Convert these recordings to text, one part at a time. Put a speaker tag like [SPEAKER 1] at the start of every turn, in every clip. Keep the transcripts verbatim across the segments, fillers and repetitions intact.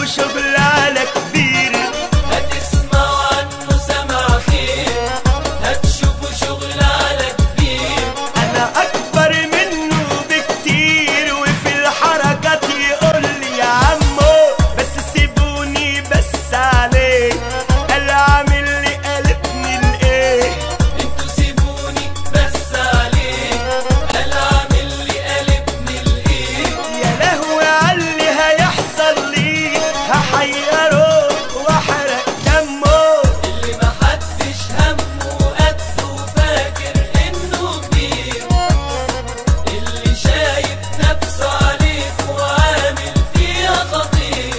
[SPEAKER 1] هتشوفوا شغل على كبير،
[SPEAKER 2] هتسمعوا عنه سمع خير، هتشوفوا شغل على كبير.
[SPEAKER 1] انا اكبر منه بكتير، وفي الحركات يقول لي يا عمو بس سيبوني بس عليه، قال عامل لي قلبني الايه.
[SPEAKER 2] انتوا سيبوني بس عليه، قال عامل لي قلبني الايه.
[SPEAKER 1] يا لهوي عاللي هيحصل لي، هحيره واحرق دمه.
[SPEAKER 2] اللي محدش همه قده فاكر انه كبير، اللي شايف نفسه عليك وعامل فيها خطير.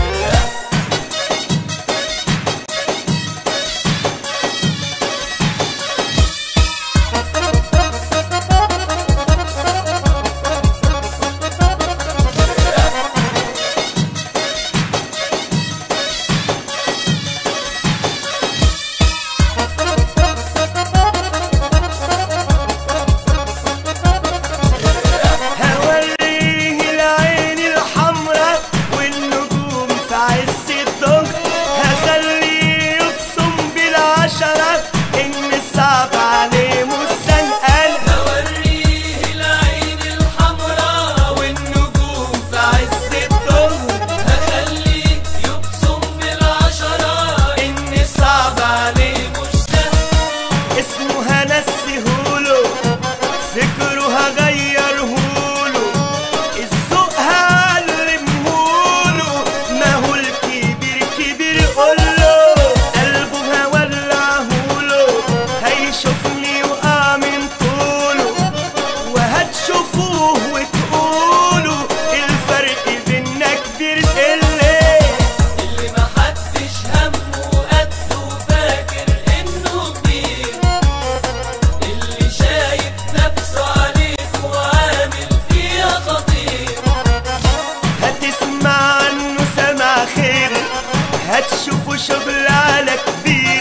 [SPEAKER 1] هوريه العين الحمراء والنجوم في عز الظهر، هخليه يبصم بالعشرة ان صعب عليه مستنقل.
[SPEAKER 2] هوريه العين الحمراء والنجوم في عز الظهر، هخليه يبصم بالعشرة
[SPEAKER 1] ان صعب
[SPEAKER 2] عليه مش سهل.
[SPEAKER 1] اسمه هنسهوله، فكره هغيرهوله، الذوق هعلمهوله، ما هو الكبير كبير قوله، قلبه هولعهوله، هيشوفني وقع من طوله، وهتشوفوه وتقولوا الفرق بينا كبير. اللي
[SPEAKER 2] اللي محدش همه قده فاكر انه كبير، اللي شايف نفسه عليك وعامل فيها خطير.
[SPEAKER 1] هتسمع عنه سمع خير، هتشوفوا شغل على كبير.